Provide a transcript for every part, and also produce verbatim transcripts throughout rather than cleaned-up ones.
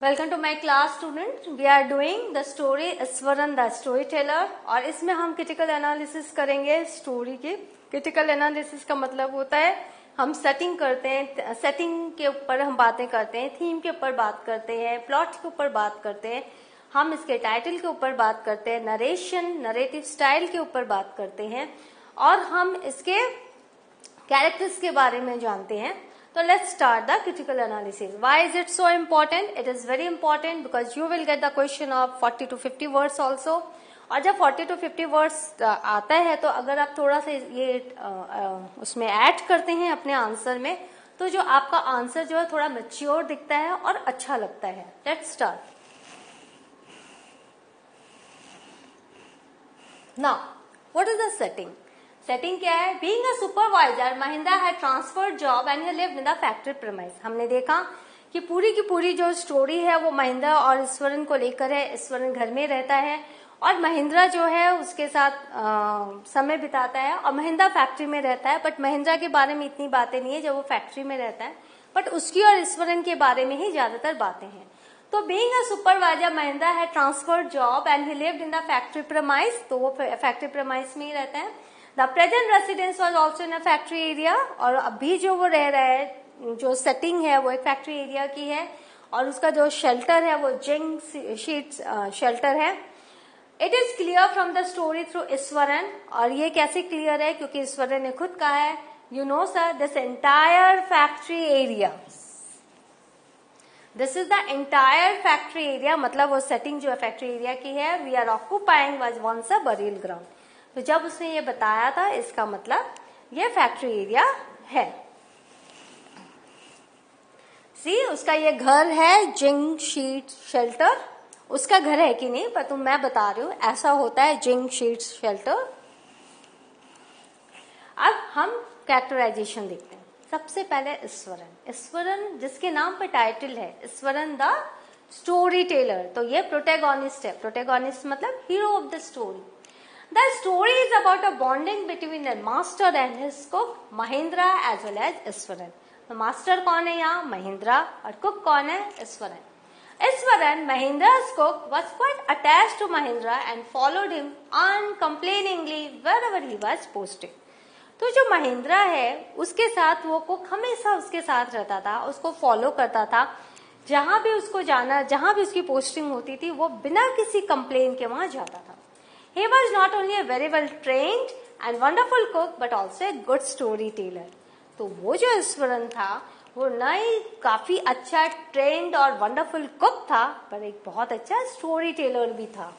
Welcome to my class student. We are doing the story Iswaran the story teller और इसमें हम critical analysis करेंगे story की। Critical analysis का मतलब होता है हम सेटिंग करते हैं, सेटिंग के ऊपर हम बातें करते हैं, थीम के ऊपर बात करते हैं, प्लॉट के ऊपर बात करते हैं, हम इसके टाइटल के ऊपर बात करते हैं, नरेशन नरेटिव स्टाइल के ऊपर बात करते हैं और हम इसके कैरेक्टर्स के बारे में जानते हैं। So let's start the critical analysis. Why is it so important? It is very important because you will get the question of forty to fifty words also. और जब forty to fifty words आता है तो अगर आप थोड़ा सा ये उसमें ऐड करते हैं अपने आंसर में तो जो आपका आंसर जो है थोड़ा मैच्योर दिखता है और अच्छा लगता है। Let's start. Now, what is the setting? Setting क्या है? Being a supervisor Mahendra had transferred job and he lived in the factory premise. हमने देखा कि पूरी की पूरी जो स्टोरी है वो महिंद्रा और ईश्वरन को लेकर है। ईश्वरन घर में रहता है और महिंद्रा जो है उसके साथ आ, समय बिताता है और महिंद्रा फैक्ट्री में रहता है। बट महिंद्रा के बारे में इतनी बातें नहीं है जब वो फैक्ट्री में रहता है, बट उसकी और ईश्वरन के बारे में ही ज्यादातर बातें हैं। तो being a supervisor Mahendra had transferred job and he lived in the factory premise. तो वो फैक्ट्री प्रीमाइस में ही रहता है। The present residence was also in a factory area और अभी जो वो रह रहा है, जो सेटिंग है वो एक फैक्ट्री एरिया की है और उसका जो शेल्टर है वो जिंक शीट शेल्टर है। It is clear from the story through Iswaran. और ये कैसे क्लियर है? क्योंकि ईश्वरन ने खुद कहा है, you know sir, this entire factory area, this is the entire factory area, मतलब वो सेटिंग जो है फैक्ट्री एरिया की है। We are occupying was once a burial ground. तो जब उसने ये बताया था इसका मतलब ये फैक्ट्री एरिया है। सी उसका ये घर है जिंक शीट शेल्टर। उसका घर है कि नहीं पर तुम मैं बता रही हूं ऐसा होता है जिंक शीट शेल्टर। अब हम कैरेक्टराइजेशन देखते हैं। सबसे पहले ईश्वरन। ईश्वरन जिसके नाम पे टाइटल है ईश्वरन द स्टोरी टेलर, तो ये प्रोटेगोनिस्ट है। प्रोटेगोनिस्ट मतलब hero of the story. The story is about a bonding between the master and his cook, Mahindra as well as Ishwaran. तो master कौन है यहाँ? महिंद्रा। और cook कौन है? Eswaran. Eswaran, Mahindra's cook, was quite attached to Mahindra and followed him uncomplainingly wherever he was posted. तो जो महिंद्रा है उसके साथ वो कुक हमेशा उसके साथ रहता था, उसको फॉलो करता था। जहां भी उसको जाना, जहां भी उसकी पोस्टिंग होती थी वो बिना किसी कंप्लेन के वहां जाता था। He was not only a very well trained and wonderful cook but also a good storyteller. तो वो जो ईश्वरन था वो न ही काफी अच्छा ट्रेंड और वंडरफुल कुक था पर एक बहुत अच्छा स्टोरी टेलर भी था।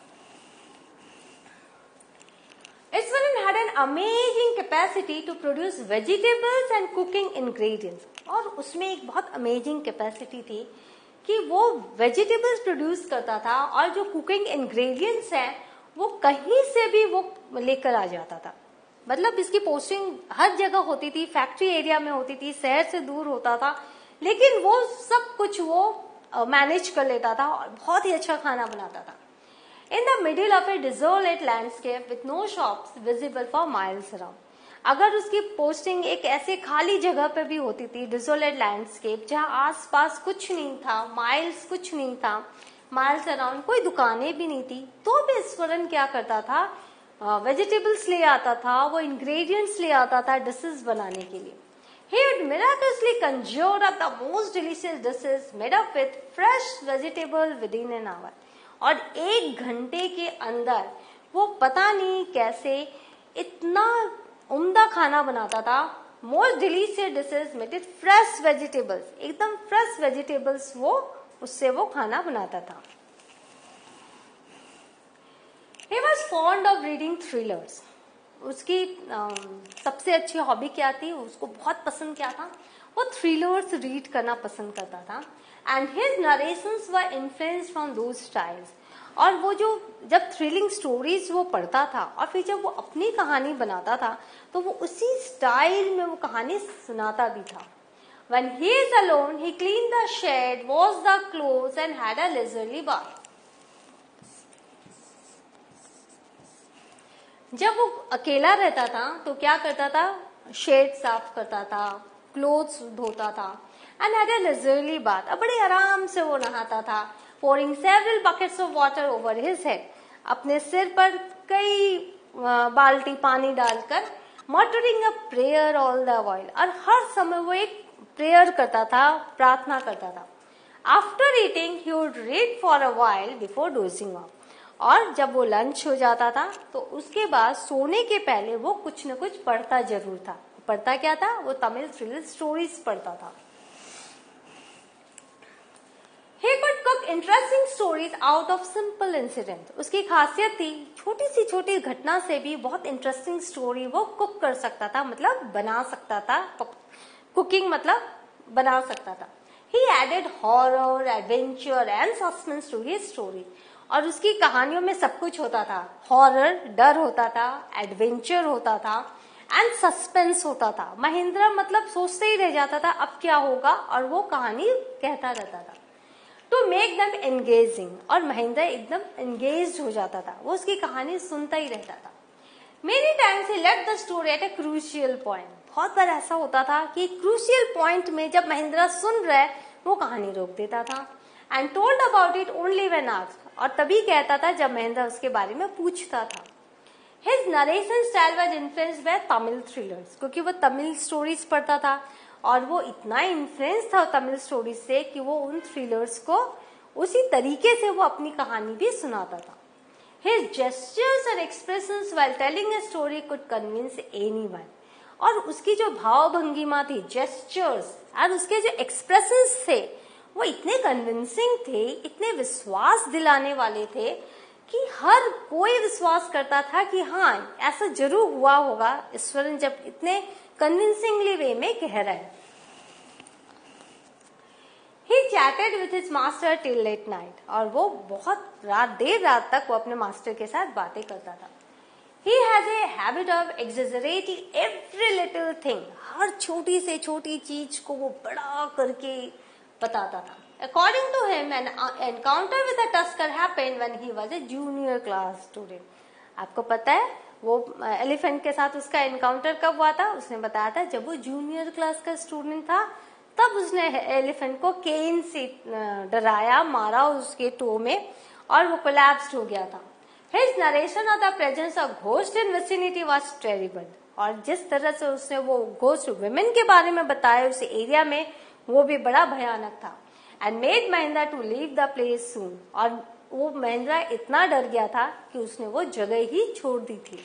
Eswaran had an amazing capacity to produce vegetables and cooking ingredients. और उसमें एक बहुत अमेजिंग कैपेसिटी थी कि वो वेजिटेबल्स प्रोड्यूस करता था और जो कुकिंग इंग्रेडिएंट्स हैं वो कहीं से भी वो लेकर आ जाता था। मतलब इसकी पोस्टिंग हर जगह होती थी, फैक्ट्री एरिया में होती थी, शहर से दूर होता था, लेकिन वो सब कुछ वो मैनेज कर लेता था और बहुत ही अच्छा खाना बनाता था। In the middle of a desolate landscape with no shops visible for miles around. अगर उसकी पोस्टिंग एक ऐसे खाली जगह पे भी होती थी, डिसोलेट लैंडस्केप, जहाँ आस पास कुछ नहीं था, माइल्स कुछ नहीं था, माइल्स अराउंड कोई दुकानें भी नहीं थी, तो भी ईश्वरन क्या करता था? वेजिटेबल्स ले आता था, वो इंग्रेडिएंट्स ले आता था डिशेस बनाने के लिए। He would miraculously conjure up the most delicious dishes made up with fresh vegetable within an hour. और एक घंटे के अंदर वो पता नहीं कैसे इतना उम्दा खाना बनाता था। Most delicious dishes made with fresh vegetables, एकदम फ्रेश वेजिटेबल्स वो उससे वो खाना बनाता था। He was fond of reading thrillers. उसकी सबसे अच्छी हॉबी क्या थी? उसको बहुत पसंद क्या था? वो थ्रिलर्स रीड करना पसंद करता था। And his narrations were influenced from those styles. और वो जो जब थ्रिलिंग स्टोरीज वो पढ़ता था और फिर जब वो अपनी कहानी बनाता था तो वो उसी स्टाइल में वो कहानी सुनाता भी था। When he is alone, he cleaned the shed, washed the clothes and had a leisurely bath. जब वो अकेला रहता था तो क्या करता था? शेड साफ करता था, क्लोथ्स धोता था and had a leisurely bath. अब बड़े आराम से वो नहाता था. Pouring several buckets of water over his head. अपने सिर पर कई बाल्टी पानी डालकर muttering a prayer all the while. और हर समय वो एक प्रेयर करता था, प्रार्थना करता था. After eating, he would read for a while before dozing off. और जब वो लंच हो जाता था तो उसके बाद सोने के पहले वो कुछ न कुछ पढ़ता जरूर था. पढ़ता क्या था? वो तमिल थ्रिलर स्टोरीज पढ़ता था. He could cook interesting stories out of simple incidents. उसकी खासियत थी छोटी सी छोटी घटना से भी बहुत इंटरेस्टिंग स्टोरी वो कुक कर सकता था, मतलब बना सकता था. कुकिंग मतलब बना सकता था. He added horror, adventure and suspense to his story. और उसकी कहानियों में सब कुछ होता था. हॉरर, डर होता था, एडवेंचर होता था एंड सस्पेंस होता था. महेंद्र मतलब सोचते ही रह जाता था अब क्या होगा, और वो कहानी कहता रहता था. टू मेक देम एंगेजिंग, और महेंद्र एकदम एंगेज हो जाता था, वो उसकी कहानी सुनता ही रहता था. Many times he left the story at a crucial point. बहुत बार ऐसा होता था कि क्रूशियल पॉइंट में जब महेंद्र सुन रहा है वो कहानी रोक देता था. And told about it only when asked, और तभी कहता था जब महेंद्र उसके बारे में पूछता था. His narration style was influenced by Tamil thrillers, क्योंकि वो तमिल स्टोरीज पढ़ता था और वो इतना इन्फ्लुएंस था तमिल स्टोरीज से कि वो उन थ्रिलर्स को उसी तरीके से वो अपनी कहानी भी सुनाता था. His gestures and expressions while telling a story could convince anyone. और उसकी जो भाव भंगिमा थी, जेस्चर्स और उसके जो एक्सप्रेशंस थे वो इतने कन्विंसिंग थे, इतने विश्वास दिलाने वाले थे कि हर कोई विश्वास करता था कि हाँ ऐसा जरूर हुआ होगा, ईश्वरन जब इतने कन्विंसिंगली वे में कह रहा है. He chatted with his master till late night. और वो बहुत रात देर रात तक वो अपने मास्टर के साथ बातें करता था. He has a habit of exaggerating every little thing. हर छोटी से छोटी चीज को वो बड़ा करके बताता था. According to him, an encounter with a tusker happened when he was a junior class student. आपको पता है वो एलिफेंट के साथ उसका एनकाउंटर कब हुआ था? उसने बताया था जब वो जूनियर क्लास का स्टूडेंट था, तब उसने एलिफेंट को केन से डराया, मारा उसके टो में और वो कोलैप्स्ड हो गया था. His narration of the presence of ghost in vicinity was terrible. और जिस तरह से उसने वो घोस्ट वुमेन के बारे में बताया उस एरिया में, वो भी बड़ा भयानक था. And made Mahendra to leave the place soon. और वो महेंद्र इतना डर गया था कि उसने वो जगह ही छोड़ दी थी.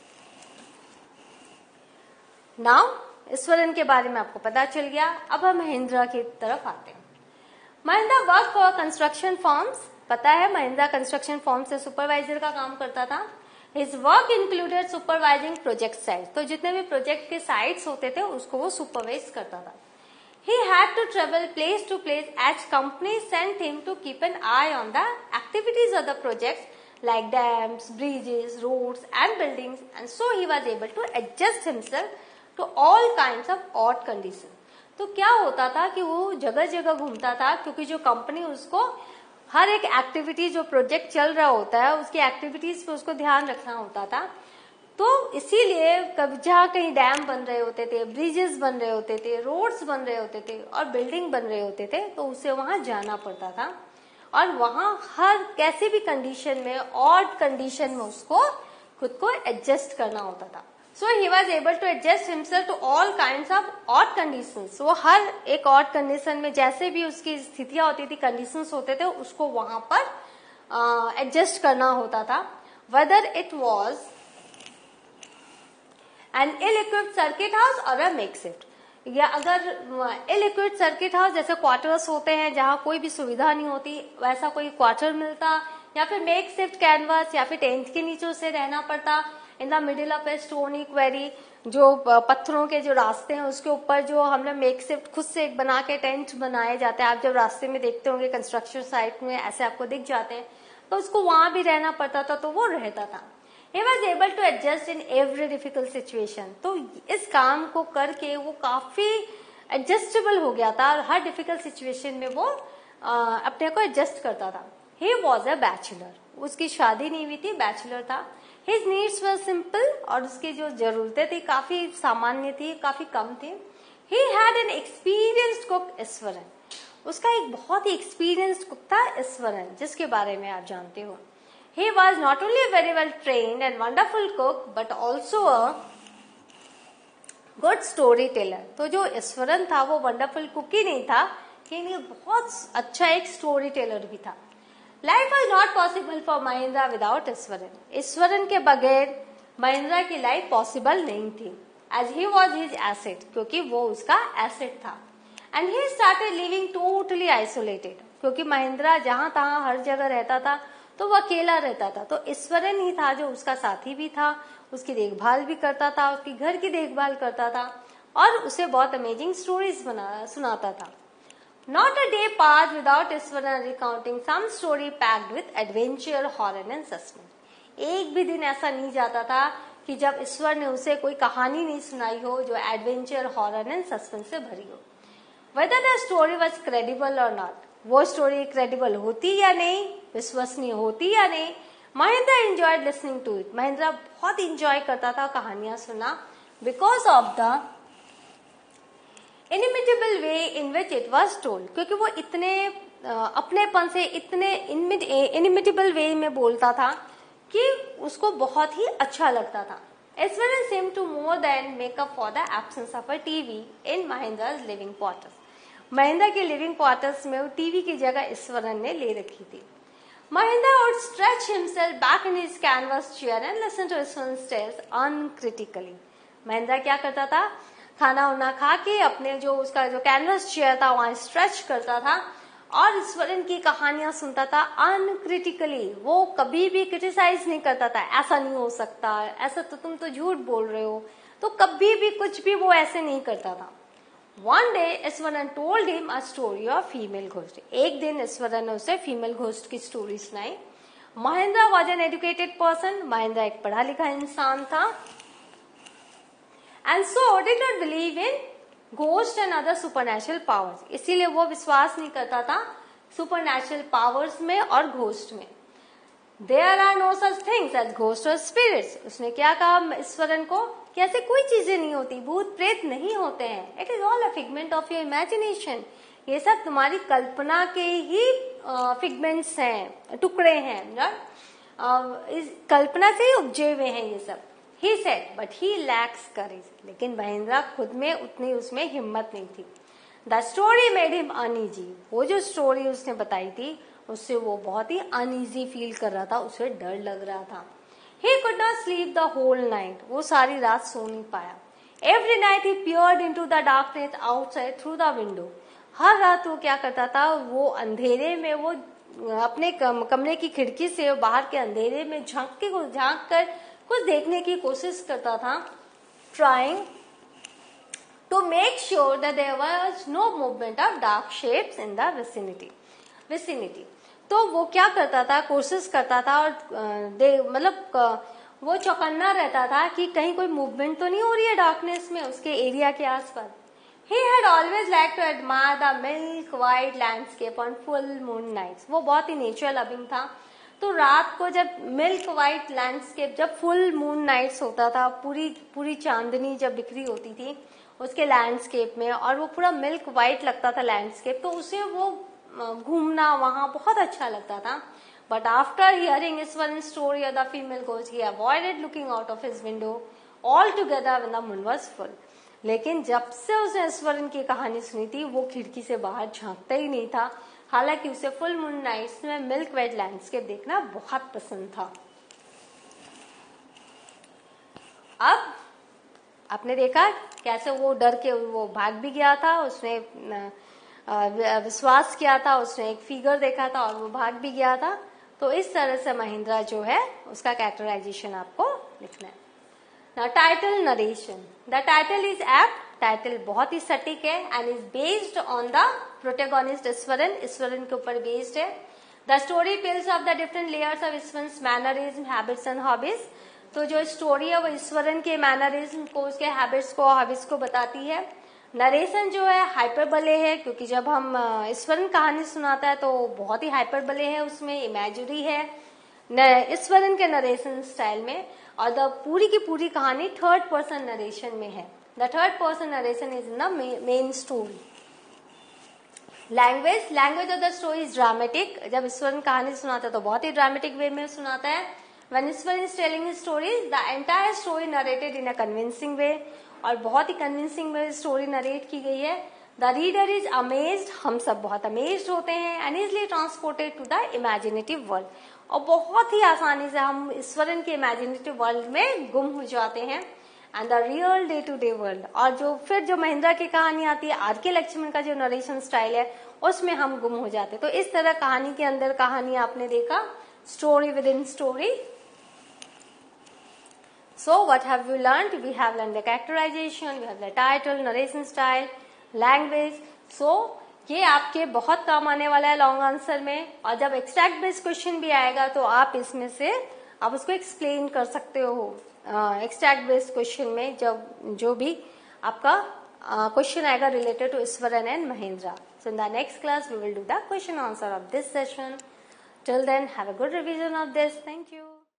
नाउ ईश्वरन के बारे में आपको पता चल गया. अब हम महेंद्र की तरफ आते हैं. Mahendra work for construction firms. पता है महेंद्र कंस्ट्रक्शन फर्म से सुपरवाइजर का काम करता था. His work included supervising project sites. तो जितने भी प्रोजेक्ट के साइट्स होते थे उसको वो सुपरवाइज करता था. He had to travel place to place as companies sent him to keep an eye on the activities of the projects like dams, bridges, roads and buildings, and so he was able to adjust himself to all kinds of odd conditions. तो क्या होता था कि वो जगह जगह घूमता था, क्योंकि जो कंपनी उसको हर एक एक्टिविटी जो प्रोजेक्ट चल रहा होता है उसकी एक्टिविटीज पे उसको ध्यान रखना होता था. तो इसीलिए कभी जहाँ कहीं डैम बन रहे होते थे, ब्रिजेस बन रहे होते थे, रोड्स बन रहे होते थे और बिल्डिंग बन रहे होते थे, तो उसे वहां जाना पड़ता था और वहां हर कैसे भी कंडीशन में, ऑड कंडीशन में उसको खुद को एडजस्ट करना होता था. So he was able to adjust himself to all kinds of odd conditions. वो हर एक ऑड कंडीशन में जैसे भी उसकी स्थितियां होती थी, कंडीशंस होते थे, उसको वहां पर एडजस्ट uh, करना होता था. Whether it was an ill equipped circuit house और अ मेकशिफ्ट, या अगर इल इक्विप्ड सर्किट हाउस जैसे क्वार्टर्स होते हैं जहां कोई भी सुविधा नहीं होती, वैसा कोई क्वार्टर मिलता, या फिर मेकशिफ्ट कैनवास या फिर टेंट के नीचे उसे रहना पड़ता. In the middle of a stony quarry, जो पत्थरों के जो रास्ते हैं उसके ऊपर जो हमने मेकशिफ्ट खुद से एक बना के टेंट बनाए जाते हैं. आप जब रास्ते में देखते होंगे कंस्ट्रक्शन साइट में ऐसे आपको दिख जाते हैं, तो उसको वहां भी रहना पड़ता था, तो वो रहता था. He was able to adjust in every difficult situation. तो इस काम को करके वो काफी एडजस्टेबल हो गया था और हर डिफिकल्ट सिचुएशन में वो आ, अपने को एडजस्ट करता था. He was a bachelor. उसकी शादी नहीं हुई थी, बैचलर था. His needs were simple और उसकी जो जरूरतें थी काफी सामान्य थी, काफी कम थी. He had an experienced cook Iswaran, उसका एक बहुत ही एक्सपीरियंस्ड कुक था ईश्वरन, जिसके बारे में आप जानते हो. He was not only a very well trained and wonderful cook but also a good storyteller. तो जो ईश्वरन था वो वंडरफुल कुक ही नहीं था, लेकिन बहुत अच्छा एक स्टोरी टेलर भी था. Life was not possible for Mahindra without Eswaran. Iswaran के बगैर महिंद्रा की लाइफ पॉसिबल नहीं थी. As he was his asset, क्योंकि वो उसका एसेट था. And he started living totally isolated, क्योंकि महिंद्रा जहां तहां हर जगह रहता था तो वो अकेला रहता था. तो ईश्वरन ही था जो उसका साथी भी था, उसकी देखभाल भी करता था, उसकी घर की देखभाल करता था और उसे बहुत अमेजिंग स्टोरीज बना सुनाता था. Not a day passed without Eswaran recounting some story packed with adventure, horror and suspense. एक भी दिन ऐसा नहीं जाता था कि जब ईश्वर ने उसे कोई कहानी नहीं सुनाई हो जो एडवेंचर, हॉरर एंड सस्पेंस से भरी हो. Whether the story was credible or not, वो स्टोरी क्रेडिबल होती या नहीं, विश्वसनीय होती या नहीं, Mahendra enjoyed listening to it. Mahendra बहुत इंजॉय करता था कहानियां सुनना, because of the inimitable way in which it was told, क्योंकि वो इतने अपनेपन से, इतने inimitable वे में बोलता था कि उसको बहुत ही अच्छा लगता था. Eswaran seemed to more than make up for the absence of a T V in Mahindra's living quarters. Mahindra के लिविंग क्वार्टर्स में वो टीवी की जगह ईश्वरन ने ले रखी थी. Mahindra would stretch himself back in his canvas chair and listen to Ishwaran's tales uncritically. Mahindra क्या करता था, खाना उना खा के अपने जो उसका जो कैनवस चेयर था वहां स्ट्रेच करता था और ईश्वरन की कहानियां सुनता था अनक्रिटिकली. वो कभी भी क्रिटिसाइज नहीं करता था, ऐसा नहीं हो सकता, ऐसा तो तुम तो झूठ बोल रहे हो, तो कभी भी कुछ भी वो ऐसे नहीं करता था. One day, Eswaran told him a story of female ghost. एक दिन ईश्वरन ने उसे फीमेल घोस्ट की स्टोरी सुनाई. Mahindra was an educated person. Mahindra एक पढ़ा लिखा इंसान था. And so did not believe in ghost and other supernatural powers. इसीलिए वो विश्वास नहीं करता था supernatural powers में और घोस्ट में. There are no such things as ghosts or spirits. उसने क्या कहा ईश्वरन को कि ऐसे कोई चीजें नहीं होती, भूत प्रेत नहीं होते हैं. It is all a figment of your imagination. ये सब तुम्हारी कल्पना के ही फिगमेंट्स हैं, टुकड़े हैं, इस कल्पना से ही उपजे हुए हैं ये सब. He said but he lacks courage. लेकिन महिंद्रा खुद में उतनी उसमें हिम्मत नहीं थी. The story made him uneasy. वो जो स्टोरी उसने बताई थी उससे वो बहुत ही अनईजी फील कर रहा था, उसे डर लग रहा था. He could not sleep the whole night. वो सारी रात सो नहीं पाया. Every night he peered into the darkness outside through the window. हर रात वो क्या करता था, वो अंधेरे में वो अपने कम, कमरे की खिड़की से बाहर के अंधेरे में झांक के झांक कर कुछ देखने की कोशिश करता था. Trying to make sure that there was no movement of dark shapes in the vicinity. vicinity. तो वो क्या करता था, कोशिश करता था और दे मतलब वो चौकन्ना रहता था कि कहीं कोई मूवमेंट तो नहीं हो रही है डार्कनेस में उसके एरिया के आसपास. He had always liked to admire the milk white landscape on full moon nights. वो बहुत ही नेचर लविंग था. तो रात को जब मिल्क व्हाइट लैंडस्केप, जब फुल मून नाइट्स होता था, पूरी पूरी चांदनी जब बिखरी होती थी उसके लैंडस्केप में और वो पूरा मिल्क व्हाइट लगता था लैंडस्केप, तो उसे वो घूमना वहां बहुत अच्छा लगता था. But after hearing Iswaran story of the female ghost he avoided looking out of his window altogether when the moon was full. लेकिन जब से उसने ईश्वरन की कहानी सुनी थी वो खिड़की से बाहर झांकता ही नहीं था, हालांकि उसे फुल मून नाइट्स में मिल्क व्हाइट लैंडस्केप देखना बहुत पसंद था. अब आपने देखा कैसे वो डर के वो भाग भी गया था, उसने विश्वास किया था, उसने एक फिगर देखा था और वो भाग भी गया था. तो इस तरह से महिंद्रा जो है उसका कैरेक्टराइजेशन आपको लिखना है. Now title narration. The title is apt. Title बहुत ही सटीक है and is based on the protagonist Iswaran. Iswaran के ऊपर बेस्ड है. The story tells of the different layers of Iswaran's mannerism, habits and hobbies. तो जो स्टोरी है वो ईश्वरन के मैनरिज्म को, उसके हैबिट्स को, हॉबीज को बताती है. नरेशन जो है हाइपरबले है, क्योंकि जब हम ईश्वरन कहानी सुनाता है तो बहुत ही हाइपरबले है, उसमें इमेजरी है ईश्वरन के नरेशन स्टाइल में, और द पूरी की पूरी कहानी थर्ड पर्सन नरेशन में है. The third person narration is in the main story. Language, language of the story is dramatic. जब ईश्वरन कहानी सुनाता है तो बहुत ही ड्रामेटिक वे में सुनाता है. When Eswaran is telling his stories, the entire story narrated in a convincing way. और बहुत ही convincing way स्टोरी नरेट की गई है. The reader is amazed, हम सब बहुत amazed होते हैं, and easily transported to the imaginative world. और बहुत ही आसानी से हम ईश्वरन के imaginative world में गुम हो जाते हैं. And the real day to day world. और जो फिर जो महिंद्रा की कहानी आती है, आर के लक्ष्मण का जो नरेशन स्टाइल है, उसमें हम गुम हो जाते. तो इस तरह कहानी के अंदर कहानी आपने देखा, story within story. So what have we learned? We have learn the characterization, we have the title, narration style, language. So ये आपके बहुत काम आने वाला है लॉन्ग आंसर में. और जब एक्सट्रैक्ट बेस्ड क्वेश्चन भी आएगा तो आप इसमें से आप उसको एक्सप्लेन कर सकते हो. एक्सट्रैक्ट बेस्ड क्वेश्चन में जब जो भी आपका क्वेश्चन uh, आएगा related to Iswaran and Mahendra. So in the next class we will do the question answer of this session. Till then have a good revision of this. Thank you.